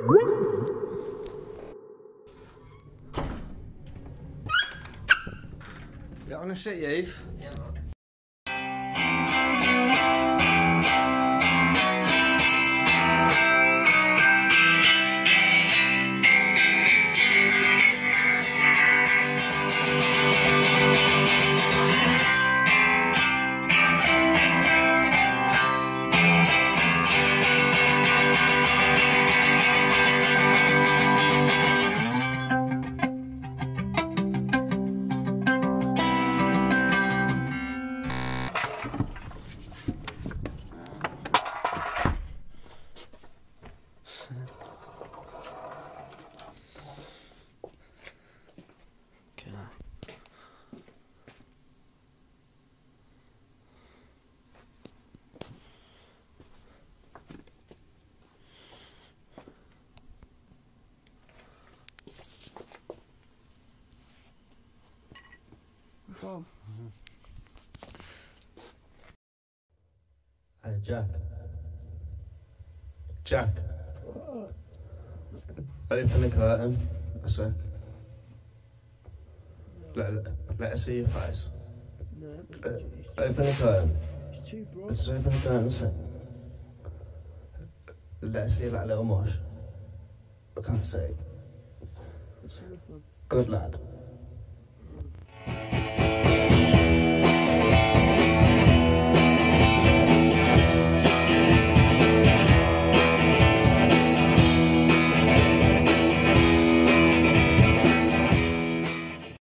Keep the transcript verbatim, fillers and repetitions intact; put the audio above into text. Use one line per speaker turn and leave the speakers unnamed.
You on a shit, Eve?
Yeah, man.
Go.
Hey, Jack. Jack. Open the curtain a sec. Let, let, let us see your face.
No,
Uh, open the curtain.
it's too bright.
Let's open the curtain a sec. Let us see that little mush. I can't see.
It's enough, man.
Good lad.